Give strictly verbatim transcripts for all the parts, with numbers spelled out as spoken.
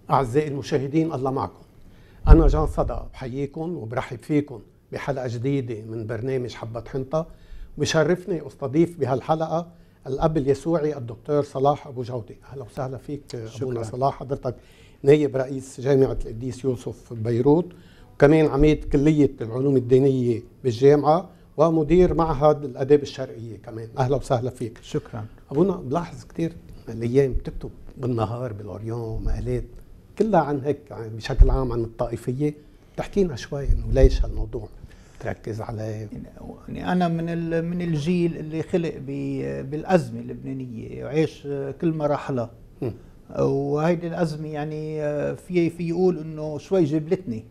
أعزائي المشاهدين، الله معكم. أنا جان صدى بحييكم وبرحب فيكم بحلقة جديدة من برنامج حبة حنطة. بشرفني أستضيف بهالحلقة الأب اليسوعي الدكتور صلاح أبو جودة. أهلا وسهلا فيك أبونا صلاح. حضرتك نائب رئيس جامعة القديس يوسف ببيروت، وكمان عميد كلية العلوم الدينية بالجامعة ومدير معهد الآداب الشرعية كمان. أهلا وسهلا فيك. شكرا. أبونا، بلاحظ كتير الأيام بتكتب بالنهار بالأوريون مقالات كلها عن هيك بشكل عام عن الطائفية. تحكي لنا شوي إنه ليش هالموضوع تركز عليه؟ يعني أنا من من الجيل اللي خلق بالأزمة اللبنانية وعيش كل مراحلها، وهيدي الأزمة يعني في في يقول إنه شوي جبلتني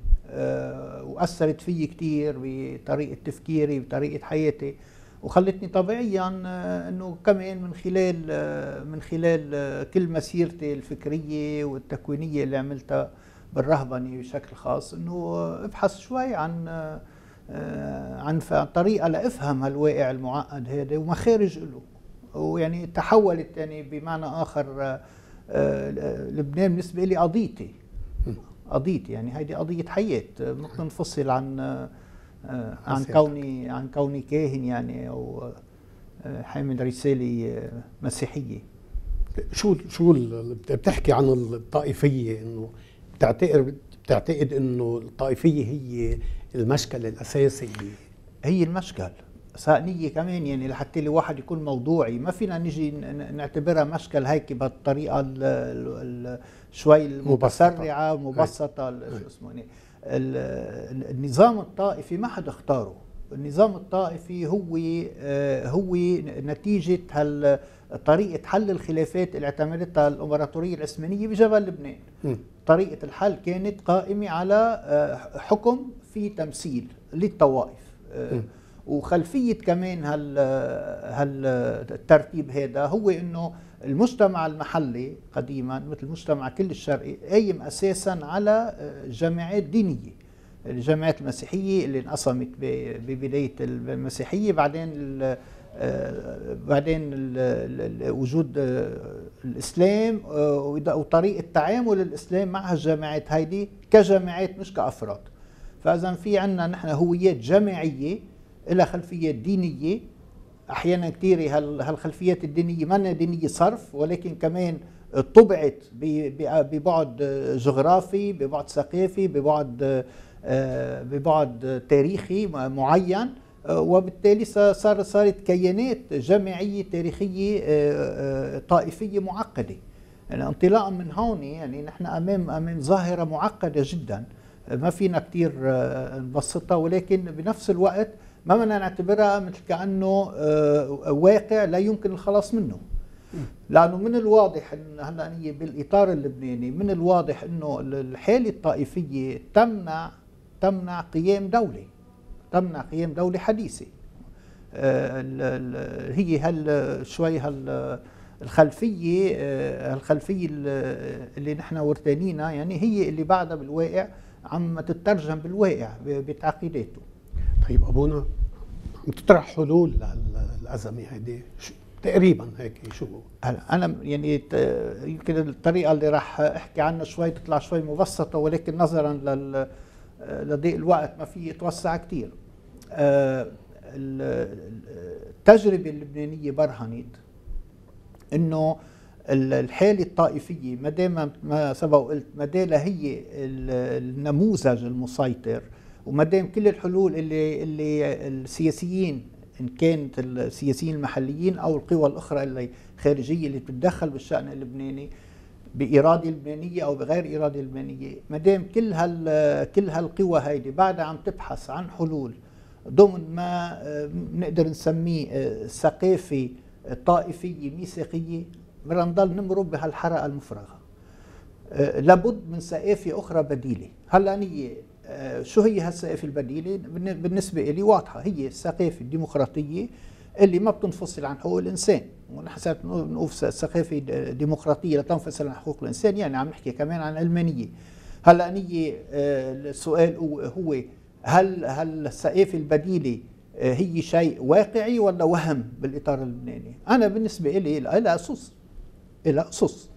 وأثرت فيي كتير بطريقة تفكيري بطريقة حياتي، وخلتني طبيعيا انه كمان من خلال من خلال كل مسيرتي الفكريه والتكوينيه اللي عملتها بالرهبنه بشكل خاص انه ابحث شوي عن عن طريقه لافهم هالواقع المعقد هذا ومخارج له. ويعني تحولت يعني بمعنى اخر لبنان بالنسبه لي قضيتي قضيتي يعني هيدي قضيه حياه، ممكن ننفصل عن عن كوني عن كوني كاهن يعني او حامل رساله مسيحيه. شو شو بتحكي عن الطائفيه؟ انه بتعتقد بتعتقد انه الطائفيه هي المشكل الاساسي؟ هي المشكل سائنيه كمان، يعني لحتى الواحد يكون موضوعي ما فينا نجي نعتبرها مشكل هيك بهالطريقه شوي المتسرعه ومبسطه. شو اسمه يعني النظام الطائفي ما حدا اختاره. النظام الطائفي هو هو نتيجة هال طريقة حل الخلافات اللي اعتمدتها الامبراطورية العثمانية بجبل لبنان. م. طريقة الحل كانت قائمة على حكم في تمثيل للطوائف، م. وخلفية كمان هال هالترتيب هذا هو انه المجتمع المحلي قديما مثل المجتمع كل الشرقي قايم اساسا على جماعات دينيه، الجماعات المسيحيه اللي انقسمت ببدايه المسيحيه، بعدين ال بعدين ال وجود الاسلام وطريقه تعامل الاسلام مع هالجماعات هيدي كجماعات مش كافراد. فاذا في عندنا نحن هويات جماعيه لها خلفيات دينيه، احيانا كثير هالخلفيات الدينيه ما دينيه صرف، ولكن كمان طبعت ببعد جغرافي ببعد ثقافي ببعد ببعد تاريخي معين، وبالتالي صار صارت كيانات جماعيه تاريخيه طائفيه معقده. يعني انطلاقا من هون يعني نحن امام امام ظاهره معقده جدا ما فينا كثير نبسطها، ولكن بنفس الوقت ما بدنا نعتبرها مثل كأنه واقع لا يمكن الخلاص منه. لأنه من الواضح أن هلا بالإطار اللبناني من الواضح أنه الحالة الطائفية تمنع تمنع قيام دولة تمنع قيام دولة حديثة. هي هال شوي هال الخلفية الخلفية اللي نحن ورثانينها يعني هي اللي بعدها بالواقع عم تترجم بالواقع بتعقيداته. طيب أبونا، عم تطرح حلول للأزمة هيدي تقريبا هيك شو؟ هلا أنا يعني يمكن الطريقة اللي راح أحكي عنها شوي تطلع شوي مبسطة، ولكن نظرا لل لضيق الوقت ما في يتوسع كثير. التجربة اللبنانية برهنت إنه الحالة الطائفية ما دام ما سبق وقلت ما دام هي النموذج المسيطر، وما دام كل الحلول اللي اللي السياسيين ان كانت السياسيين المحليين او القوى الاخرى اللي خارجيه اللي بتتدخل بالشان اللبناني باراده لبنانيه او بغير اراده لبنانيه، ما دام كل هال كل هالقوى هيدي بعدها عم تبحث عن حلول ضمن ما بنقدر نسميه ثقافه طائفيه ميثاقيه، بدنا نضل نمرق بهالحلقه المفرغه. لابد من ثقافه اخرى بديله. هلا هي شو هي هالثقافه البديله؟ بالنسبه لي واضحه، هي الثقافه الديمقراطيه اللي ما بتنفصل عن حقوق الانسان. ونحن بنقول ثقافه ديمقراطيه لا تنفصل عن حقوق الانسان، يعني عم نحكي كمان عن علمانيه. هلا هي السؤال هو هل هل الثقافه البديله هي شيء واقعي ولا وهم بالاطار اللبناني؟ انا بالنسبه لي لها اسس لها اسس.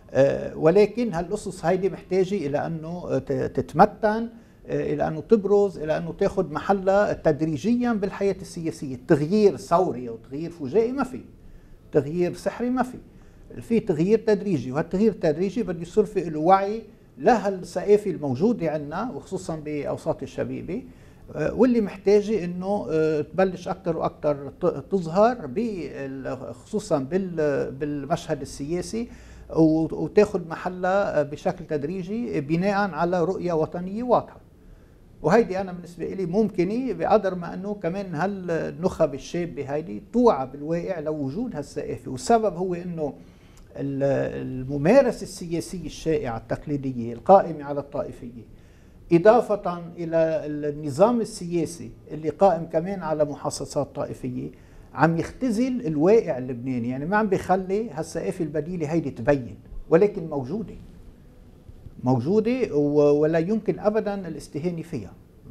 ولكن هالقصص هيدي محتاجة إلى أنه تتمتن، إلى أنه تبرز، إلى أنه تأخذ محلها تدريجيا بالحياة السياسية. التغيير ثوري أو تغيير فجائي ما في، تغيير سحري ما في، في تغيير تدريجي، وهالتغيير التدريجي بده يصير في له وعي لهالثقافة الموجودة عندنا وخصوصا بأوساط الشبيبة، واللي محتاجة انه تبلش اكثر واكثر تظهر خصوصا بالمشهد السياسي وتاخذ محلها بشكل تدريجي بناء على رؤية وطنية واضحة. وهيدي انا بالنسبة لي ممكنة بقدر ما انه كمان هالنخب الشابة هيدي توعى بالواقع لوجود هالثقافة. والسبب هو انه الممارسة السياسية الشائعة التقليدية القائمة على الطائفية إضافة إلى النظام السياسي اللي قائم كمان على محاصصات طائفية عم يختزل الواقع اللبناني، يعني ما عم بيخلي هالثقافة البديلة هيدي تبين، ولكن موجودة موجودة ولا يمكن أبدا الاستهانة فيها.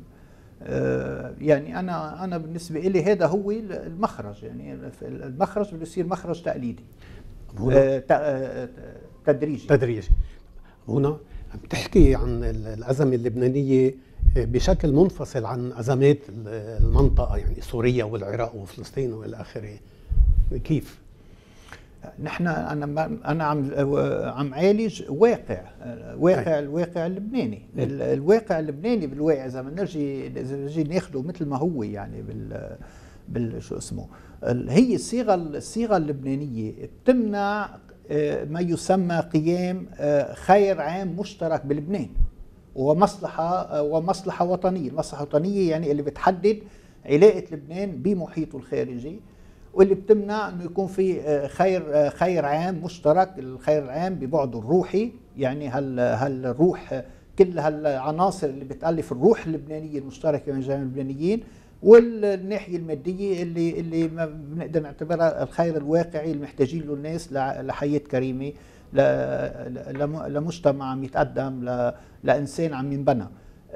يعني أنا أنا بالنسبة لي هذا هو المخرج، يعني المخرج بده يصير مخرج تقليدي تدريجي تدريجي. هنا عم تحكي عن الأزمة اللبنانية بشكل منفصل عن أزمات المنطقة، يعني سوريا والعراق وفلسطين والى آخره، كيف؟ نحن أنا أنا عم عم عالج واقع واقع الواقع اللبناني، الواقع اللبناني بالواقع إذا بدنا نرجي إذا نرجي ناخده مثل ما هو يعني بال بال شو اسمه، هي الصيغة الصيغة اللبنانية بتمنع ما يسمى قيام خير عام مشترك بلبنان ومصلحة ومصلحة وطنية. المصلحة الوطنية يعني اللي بتحدد علاقة لبنان بمحيطه الخارجي، واللي بتمنع انه يكون في خير خير عام مشترك. الخير العام ببعده الروحي، يعني هال هالروح كل هالعناصر اللي بتألف الروح اللبنانية المشتركة بين جميع اللبنانيين، والناحية المادية اللي اللي ما بنقدر نعتبرها الخير الواقعي اللي محتاجين له الناس لحياة كريمة، لمجتمع عم يتقدم، لإنسان عم ينبنى.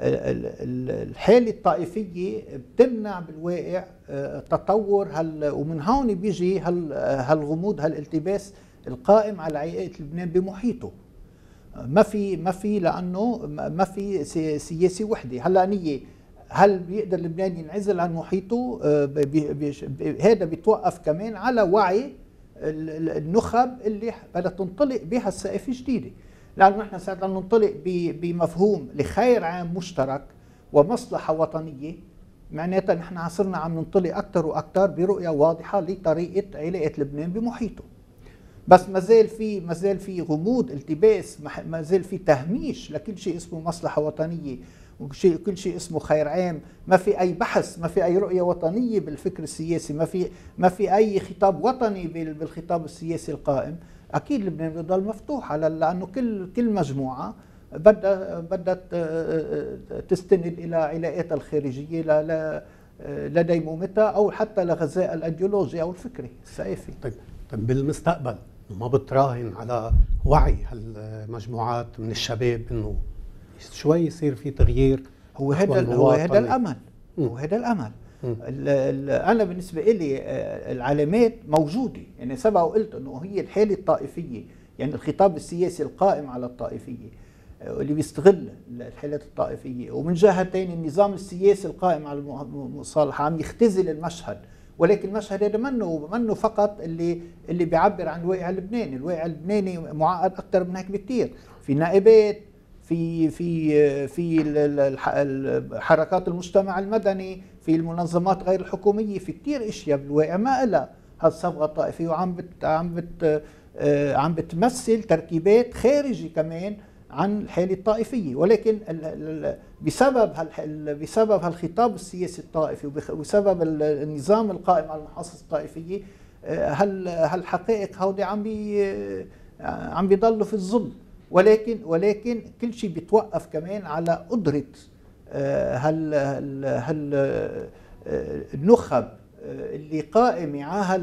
الحالة الطائفية بتمنع بالواقع تطور هال، ومن هون بيجي هال هالغموض هالالتباس القائم على علاقة لبنان بمحيطه. ما في ما في لأنه ما في سياسة وحدة. هلا نية هل بيقدر لبنان ينعزل عن محيطه؟ هذا بيتوقف كمان على وعي النخب اللي بدها تنطلق بها الثقافة جديدة، لأنه نحن ساعتها ننطلق بمفهوم لخير عام مشترك ومصلحة وطنية، معناتها نحن صرنا عم ننطلق أكثر وأكثر برؤية واضحة لطريقة علاقة لبنان بمحيطه. بس ما زال في ما زال في غموض، التباس، ما زال في تهميش لكل شيء اسمه مصلحة وطنية وكل كل شيء اسمه خير عام. ما في اي بحث، ما في اي رؤيه وطنيه بالفكر السياسي، ما في ما في اي خطاب وطني بالخطاب السياسي القائم. اكيد لبنان بده يضل مفتوح على، لانه كل كل مجموعه بدها بدها تستند الى علاقاتها الخارجيه لا لديمومتها او حتى لغذاء الايديولوجي او الفكري الثقافي. طيب طيب بالمستقبل ما بتراهن على وعي هالمجموعات من الشباب انه شوي يصير في تغيير؟ هو هذا هو هذا الامل، هو هذا الامل. ال ال انا بالنسبه لي العلامات موجوده، يعني سبق وقلت انه هي الحاله الطائفيه، يعني الخطاب السياسي القائم على الطائفيه اللي بيستغل الحالات الطائفيه، ومن جهه ثانيه النظام السياسي القائم على المصالحه عم يختزل المشهد. ولكن المشهد هذا منه منه فقط اللي اللي بيعبر عن الواقع اللبناني، الواقع اللبناني معقد اكثر من هيك بكثير، في نائبات، في في في حركات المجتمع المدني، في المنظمات غير الحكوميه، في كثير اشياء بالواقع ما لها هالصبغه الطائفيه، وعم بت عم بت عم بتمثل تركيبات خارجي كمان عن الحاله الطائفيه. ولكن بسبب بسبب هالخطاب السياسي الطائفي وبسبب النظام القائم على المحاصصه الطائفيه هال هالحقائق هودي عم بي عم بيضلوا في الظل. ولكن ولكن كل شيء بيتوقف كمان على قدرة هال هال النخب اللي قائمة على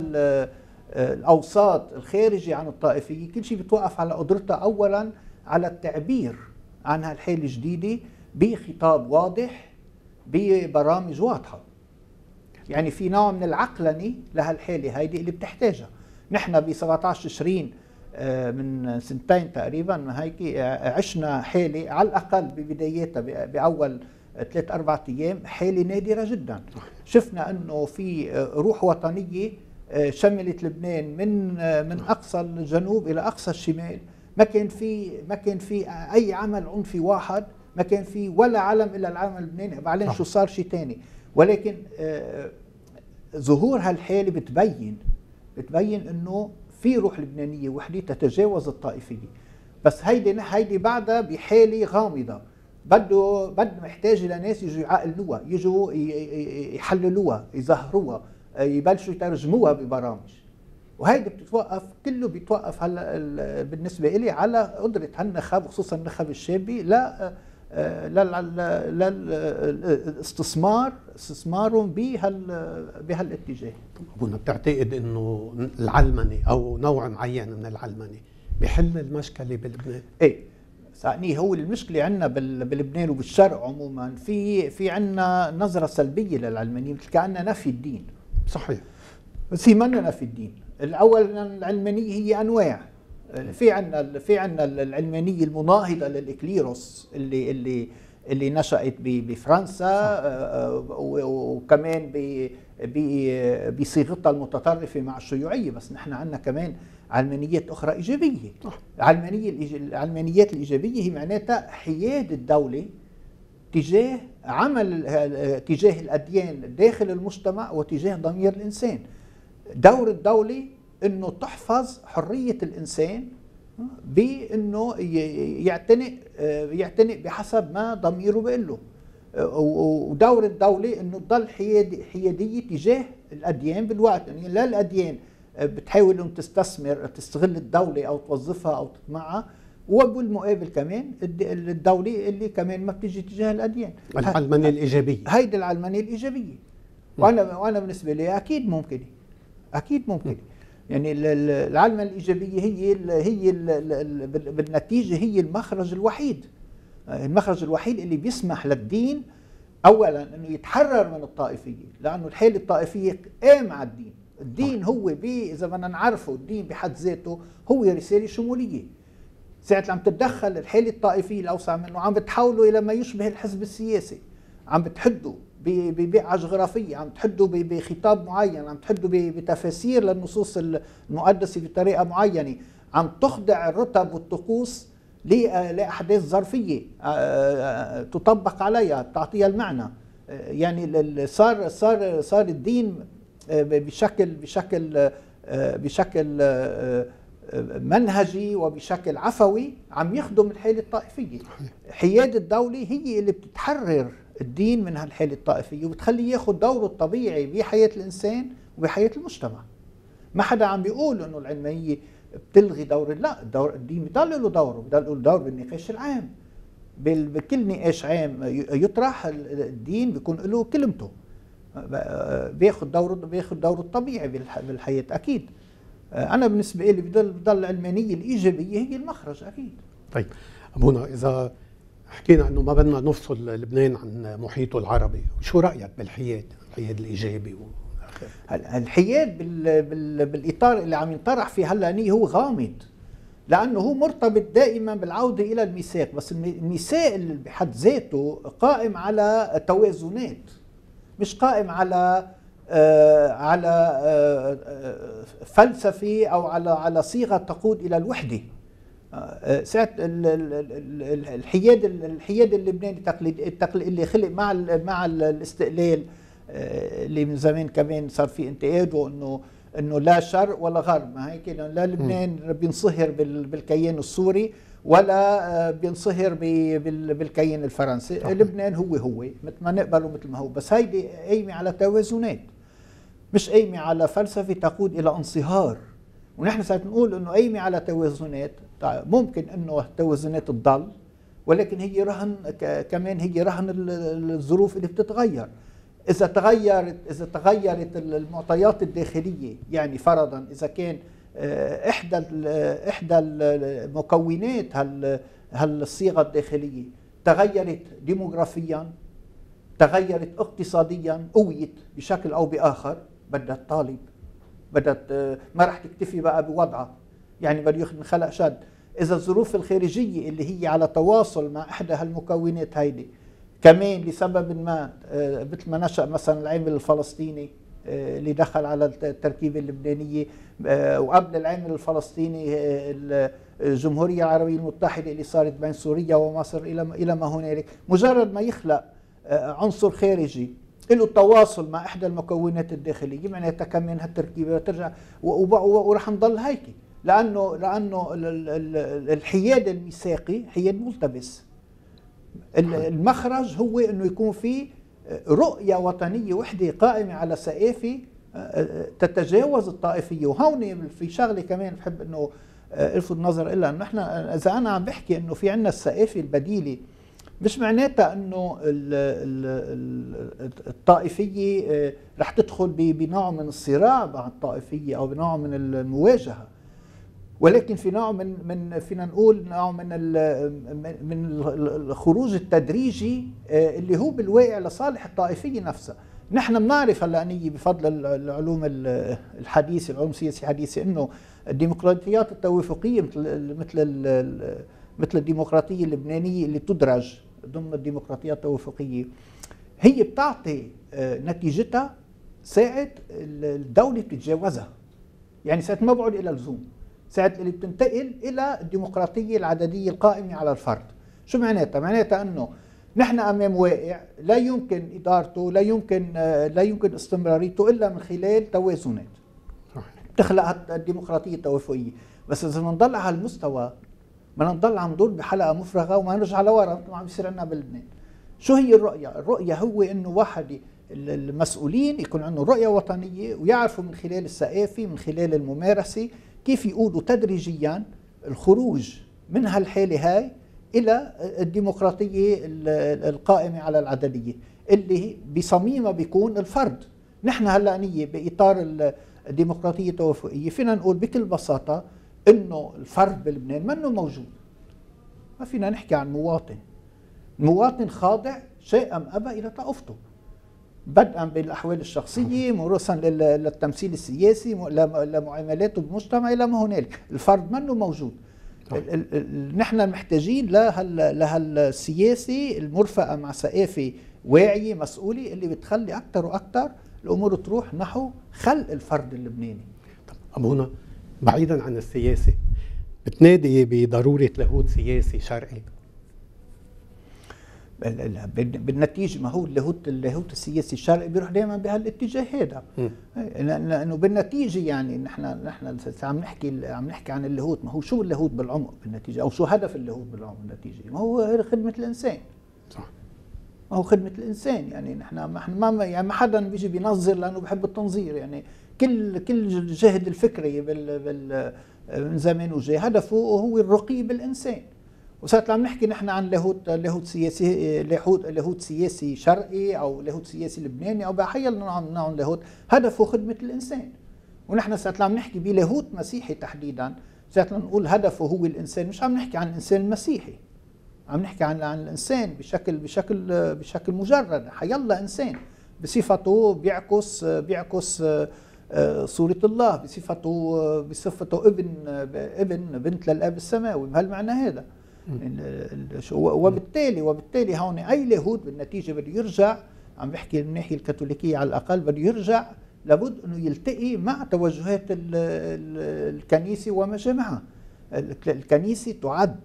الأوساط الخارجي عن الطائفية. كل شيء بيتوقف على قدرتها أولا على التعبير عن هالحالة الجديدة بخطاب واضح ببرامج واضحة. يعني في نوع من العقلنة لهالحالة هيدي اللي بتحتاجها. نحن ب سبعة عشر تشرين من سنتين تقريبا ما هيك عشنا حالة على الأقل ببدايتها بأول ثلاث أربعة أيام حالة نادرة جدا. شفنا أنه في روح وطنية شملت لبنان من من أقصى الجنوب إلى أقصى الشمال. ما كان في ما كان في أي عمل عنفي واحد، ما كان في ولا علم إلا العلم اللبناني. بعدين شو صار شيء ثاني، ولكن ظهور هالحالة بتبين بتبين انه في روح لبنانيه وحده تتجاوز الطائفيه. بس هيدي هيدي بعدها بحاله غامضه، بده بده محتاج لناس يجوا يعقلوها، يجوا يحللوها، يظهروها، يبلشوا يترجموها ببرامج. وهيدي بتتوقف، كله بيتوقف هلا بالنسبه لي على قدره هالنخب وخصوصا النخب الشابي لا للاستثمار استثمارهم بهال بهالاتجاه. ابونا بتعتقد انه العلمنه او نوع معين من العلمنه بحل المشكله بلبنان؟ ايه صحيح، هو المشكله عندنا بلبنان وبالشرق عموما في في عندنا نظره سلبيه للعلمانيه، مثل كأننا نفي الدين. صحيح، بس هي منا نفي الدين. الاول العلمانيه هي انواع. في عندنا في عندنا العلمانيه المناهضه للاكليروس اللي اللي اللي نشأت بفرنسا وكمان بصيغتها المتطرفه مع الشيوعيه. بس نحن عندنا كمان علمانيات اخرى ايجابيه. العلمانيه العلمانيات الايجابيه هي معناتها حياد الدوله تجاه عمل تجاه الاديان داخل المجتمع وتجاه ضمير الانسان. دور الدوله انه تحفظ حريه الانسان بانه يعتنق يعتنق بحسب ما ضميره بيقول له. ودور الدوله انه تضل حيادي حياديه تجاه الاديان بالوقت، يعني لا الاديان بتحاول ان تستثمر تستغل الدوله او توظفها او تطمعها، وبالمقابل كمان الدوله اللي كمان ما بتجي تجاه الاديان. العلمانيه الايجابيه، هيدي العلمانيه الايجابيه. وانا وانا بالنسبه لي اكيد ممكن اكيد ممكن يعني العلمانيه الايجابيه هي ال هي ال بالنتيجه هي المخرج الوحيد المخرج الوحيد اللي بيسمح للدين اولا انه يتحرر من الطائفيه، لانه الحاله الطائفيه قام على الدين. الدين هو اذا بدنا نعرفه الدين بحد ذاته هو رساله شموليه. ساعه لما تتدخل الحاله الطائفيه الاوسع منه عم بتحوله الى ما يشبه الحزب السياسي، عم بتحده ببيعة جغرافية، عم تحده بخطاب معين، عم تحده بتفاسير للنصوص المقدسة بطريقة معينة، عم تخضع الرتب والطقوس لأحداث ظرفية تطبق عليها تعطيها المعنى. يعني صار صار صار الدين بشكل بشكل بشكل منهجي وبشكل عفوي عم يخدم الحالة الطائفية. حياد الدولة هي اللي بتتحرر الدين من هالحالة الطائفية وبتخليه ياخذ دوره الطبيعي بحياة الإنسان وبحياة المجتمع. ما حدا عم بيقول إنه العلمانية بتلغي دور، لا، دور الدين بضل له دوره، بضل له دور بالنقاش العام. بكل نقاش عام يطرح الدين بيكون له كلمته، بياخذ دوره بياخذ دوره الطبيعي بالحياة. أكيد أنا بالنسبة لي بضل بضل العلمانية الإيجابية هي المخرج أكيد. طيب أبونا، إذا حكينا انه ما بدنا نفصل لبنان عن محيطه العربي، شو رايك بالحياد الحياد الايجابي؟ الحياد بال... بال... بالاطار اللي عم ينطرح فيه هلا هو غامض، لانه هو مرتبط دائما بالعوده الى الميثاق. بس الميثاق اللي بحد ذاته قائم على توازنات، مش قائم على آه على آه فلسفه او على على صيغه تقود الى الوحده. ساعة الحياد الحياد اللبناني التقليدي اللي خلق مع مع الاستقلال اللي من زمان كمان صار في انتقاد وانه انه لا شرق ولا غرب، ما هيك لا لبنان بينصهر بالكيان السوري ولا بينصهر بالكيان الفرنسي. لبنان هو هو مثل ما نقبله مثل ما هو، بس هيدي قايمه على توازنات، مش قايمه على فلسفه تقود الى انصهار. ونحن ساعة نقول انه قايمه على توازنات، ممكن انه التوازنات تضل، ولكن هي رهن كمان هي رهن الظروف اللي بتتغير. اذا تغيرت اذا تغيرت المعطيات الداخليه، يعني فرضا اذا كان احدى احدى المكونات هالصيغه الداخليه تغيرت ديموغرافيا، تغيرت اقتصاديا، قويت بشكل او باخر، بدها تطالب، بدها ما راح تكتفي بقى بوضعها. يعني بده ينخلق شد. إذا الظروف الخارجية اللي هي على تواصل مع إحدى هالمكونات هيدي كمان لسبب ما مثل ما نشأ مثلا العامل الفلسطيني اللي دخل على التركيبة اللبنانية، وقبل العامل الفلسطيني الجمهورية العربية المتحدة اللي صارت بين سوريا ومصر إلى إلى ما هنالك، مجرد ما يخلق عنصر خارجي له تواصل مع إحدى المكونات الداخلية معناتها كمان هالتركيبة ترجع ورح نضل هيك، لأنه لأنه الحياد الميثاقي حياد ملتبس. المخرج هو إنه يكون في رؤية وطنية وحدة قائمة على سقافة تتجاوز الطائفية. وهون في شغلة كمان بحب إنه الفت نظر إلا إنه إحنا إذا أنا عم بحكي إنه في عنا السقافة البديلة مش معناتها إنه الطائفية رح تدخل بنوع من الصراع مع الطائفية أو بنوع من المواجهة، ولكن في نوع من من فينا نقول نوع من من الخروج التدريجي اللي هو بالواقع لصالح الطائفيه نفسها. نحن بنعرف هلا اني بفضل العلوم الحديثه، العلوم السياسيه الحديثه، انه الديمقراطيات التوافقيه مثل مثل مثل الديمقراطيه اللبنانيه اللي تدرج ضمن الديمقراطيات التوافقيه هي بتعطي نتيجتها ساعه الدوله بتتجاوزها، يعني ساعه ما بعد الى لزوم، ساعة اللي بتنتقل إلى الديمقراطية العددية القائمة على الفرد. شو معناتها؟ معناتها أنه نحن أمام واقع لا يمكن إدارته، لا يمكن لا يمكن استمراريته إلا من خلال توازنات تخلق الديمقراطية التوافقية. بس إذا بنضل على هالمستوى بدنا نضل عم ندور بحلقة مفرغة وما نرجع لورا مثل ما عم بيصير عندنا بلبنان. شو هي الرؤية؟ الرؤية هو إنه واحد المسؤولين يكون عنده رؤية وطنية ويعرفوا من خلال الثقافة من خلال الممارسة كيف يقودوا تدريجيا الخروج من هالحالة هاي إلى الديمقراطية القائمة على العددية اللي بصميمها بيكون الفرد. نحن هلأ نية بإطار الديمقراطية التوافقية فينا نقول بكل بساطة إنه الفرد بلبنان منه موجود. ما فينا نحكي عن مواطن، المواطن خاضع شيء أم أبى إلى طائفته، بدءا بالاحوال الشخصيه مرورا للتمثيل السياسي لمعاملاته بالمجتمع الى ما هنالك. الفرد منه موجود. نحن محتاجين لهالسياسه المرفقه مع ثقافه واعيه مسؤوله اللي بتخلي اكثر واكثر الامور تروح نحو خلق الفرد اللبناني. طب ابونا بعيدا عن السياسه بتنادي بضروره لاهوت سياسي شرعي؟ بالنتيجه ما هو اللاهوت اللاهوت السياسي الشرعي بيروح دائما بهالاتجاه هذا، لانه بالنتيجه يعني نحن نحن عم نحكي عم نحكي عن اللاهوت. ما هو شو اللاهوت بالعمق بالنتيجه، او شو هدف اللاهوت بالعمق بالنتيجه؟ ما هو خدمه الانسان. صح، ما هو خدمه الانسان. يعني نحن ما ما يعني ما حدا بيجي بينظر لانه بحب التنظير. يعني كل كل الجهد الفكري بال بال من زمان وجاي هدفه هو الرقي بالانسان. وصارت عم نحكي نحن عن لاهوت لاهوت سياسي لاهوت لاهوت سياسي شرقي او لاهوت سياسي لبناني او بحي نوع نوع لاهوت هدفه خدمه الانسان. ونحن صارت عم نحكي بلاهوت مسيحي تحديدا، صارت نقول هدفه هو الانسان. مش عم نحكي عن الانسان المسيحي، عم نحكي عن عن الانسان بشكل بشكل بشكل مجرد. حيالله انسان بصفته بيعكس بيعكس صورة الله، بصفته بصفته ابن ابن بنت للاب السماوي بهالمعنى هذا. وبالتالي وبالتالي هون اي لاهوت بالنتيجه بده يرجع، عم بحكي من الناحيه الكاثوليكيه على الاقل، بده يرجع لابد انه يلتقي مع توجهات الكنيسه ومجامعها. الكنيسه تعد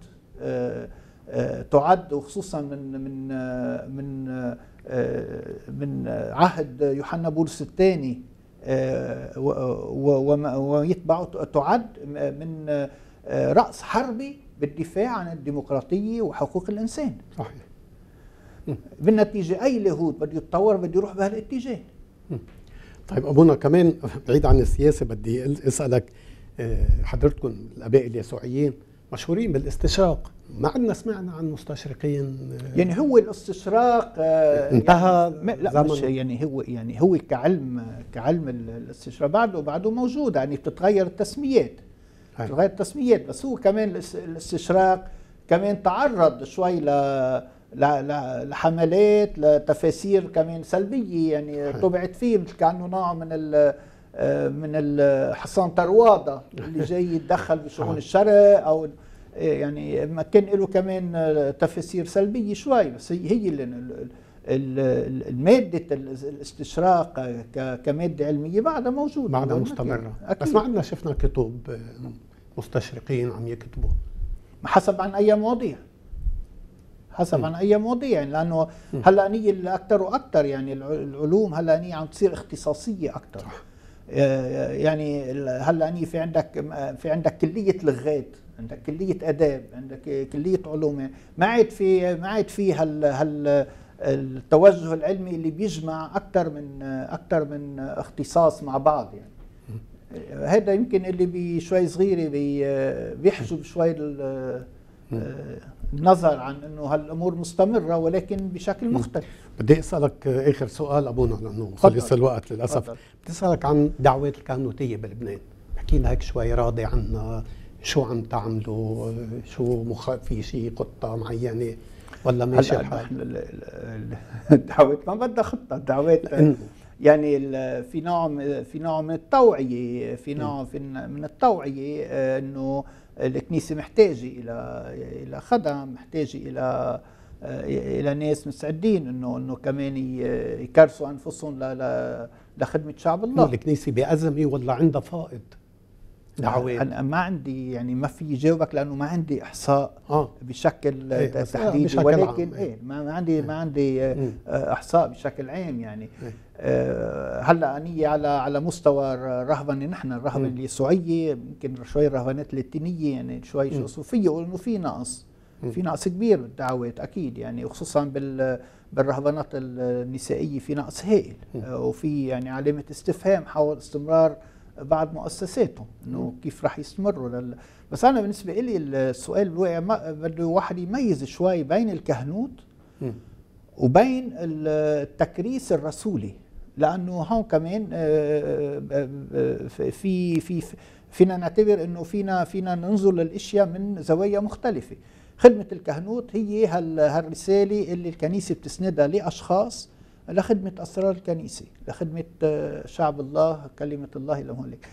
تعد وخصوصا من من من من عهد يوحنا بولس الثاني ويتبعه تعد من رأس حربي بالدفاع عن الديمقراطية وحقوق الإنسان. صحيح. بالنتيجة أي لاهوت بده يتطور بده يروح بهالاتجاه. طيب أبونا كمان بعيد عن السياسة بدي أسألك، حضرتكم الآباء اليسوعيين مشهورين بالاستشراق، ما عندنا سمعنا عن مستشرقين. يعني هو الاستشراق انتهى يعني لا مش يعني هو يعني هو كعلم كعلم الاستشراق بعده بعده موجود. يعني بتتغير التسميات بتتغير التسميات بس هو كمان الاستشراق كمان تعرض شوي ل لحملات لتفاسير كمان سلبيه. يعني طبعت فيه مثل كانه نوع من من حسان طروادة اللي جاي يتدخل بشؤون الشرق، او يعني ما كان له كمان تفاسير سلبيه شوي، بس هي هي الماده الاستشراق كماده علميه بعدها موجوده، بعدها مستمره. بس ما عندنا شفنا كتب مستشرقين عم يكتبوا حسب عن اي مواضيع، حسب م. عن اي مواضيع يعني، لانه هلا نية الاكثر واكثر يعني العلوم هلا نية عم تصير اختصاصيه اكثر. يعني هلا نية في عندك في عندك كليه لغات، عندك كليه اداب، عندك كليه علوم، ما عاد في ما عاد في هال هال التوجه العلمي اللي بيجمع اكثر من اكثر من اختصاص مع بعض يعني. هذا يمكن اللي بشوي صغيره بيحجب شوي النظر عن انه هالامور مستمره ولكن بشكل مختلف. بدي اسالك اخر سؤال ابونا لانه خلص الوقت للاسف. بدي اسالك عن دعوات الكهنوتيه بلبنان، احكي لنا هيك شوي راضي عنها، شو عم تعملوا، شو مخ... في شيء خطه معينه ولا ماشي الحال؟ الدعوات ما بدها خطه، الدعوات يعني في نوع في نوع من التوعيه، في نوع من التوعيه انه الكنيسه محتاجه الى الى خدم، محتاجه الى الى ناس مستعدين انه انه كمان يكرسوا انفسهم لخدمه شعب الله. الكنيسه بأزمه ولا عندها فائض دعوات؟ انا ما عندي يعني ما في جاوبك لانه ما عندي احصاء آه. بشكل إيه تحديدي، بشكل ولكن عام. ايه ما عندي ما عندي احصاء بشكل عام يعني. إيه. آه هلا اني على على مستوى الرهبنه، نحن الرهبنه اليسوعيه يمكن شوي الرهبنات اللاتينيه يعني شوي شو صوفيه، وانه في نقص في نقص كبير بالدعوات اكيد يعني، وخصوصا بال بالرهبنات النسائيه في نقص هائل، آه وفي يعني علامه استفهام حول استمرار بعض مؤسساتهم انه كيف راح يستمروا لل... بس انا بالنسبه لي السؤال الواقع بده واحد يميز شوي بين الكهنوت وبين التكريس الرسولي، لانه هون كمان في في فينا نعتبر انه فينا فينا ننظر للاشياء من زوايا مختلفه. خدمه الكهنوت هي هالرساله اللي الكنيسه بتسندها لاشخاص لخدمة أسرار الكنيسة، لخدمة شعب الله، كلمة الله لهم هيك.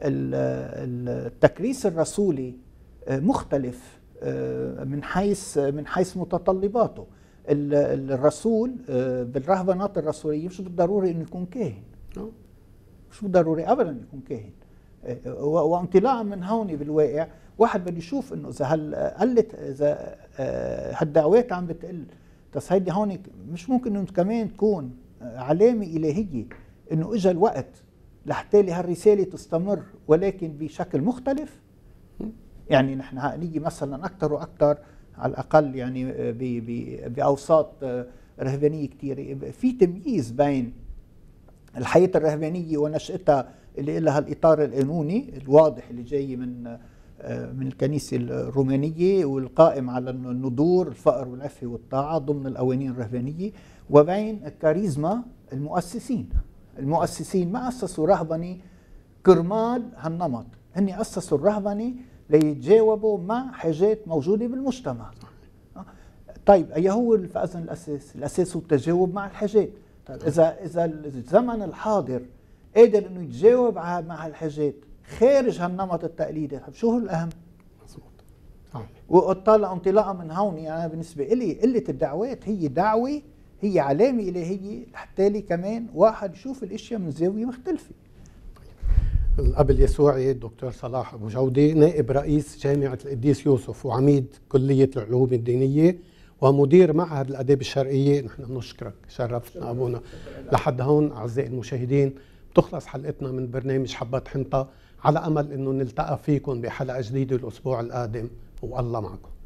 التكريس الرسولي مختلف من حيث من حيث متطلباته. الرسول بالرهبنات الرسولية مش بالضروري إنه يكون كاهن، مش بالضروري أبدا يكون كاهن. وانطلاقا من هون بالواقع واحد بده يشوف إنه إذا هل قلت إذا هالدعوات عم بتقل، بس هيدي هون مش ممكن انه كمان تكون علامه الهيه انه اجى الوقت لحتى لي هالرساله تستمر ولكن بشكل مختلف. يعني نحن نيجي مثلا اكثر واكثر على الاقل يعني باوساط رهبانيه كثيره في تمييز بين الحياه الرهبانيه ونشاتها اللي لها الاطار القانوني الواضح اللي جاي من من الكنيسة الرومانية والقائم على النذور الفقر والعفة والطاعة ضمن القوانين الرهبانية، وبين الكاريزما المؤسسين. المؤسسين ما أسسوا رهبنة كرمال هالنمط، هن أسسوا الرهبنة ليتجاوبوا مع حاجات موجودة بالمجتمع. طيب أي هو فإذن الأساس؟ الأساس هو التجاوب مع الحاجات. طيب إذا إذا الزمن الحاضر قادر إنه يتجاوب مع هالحاجات خارج هالنمط التقليدي، شو هو الأهم؟ مظبوط. وطالع انطلاقا من هون يعني أنا بالنسبة لي قلة الدعوات هي دعوة، هي علامة إلهية حتى لي كمان واحد يشوف الأشياء من زاوية مختلفة. الأب اليسوعي الدكتور صلاح أبو جودة نائب رئيس جامعة القديس يوسف وعميد كلية العلوم الدينية ومدير معهد الآداب الشرقية، نحن بنشكرك، شرفتنا أبونا. لحد هون أعزائي المشاهدين بتخلص حلقتنا من برنامج حبات حنطة، على أمل أنه نلتقى فيكم بحلقة جديدة الأسبوع القادم، والله معكم.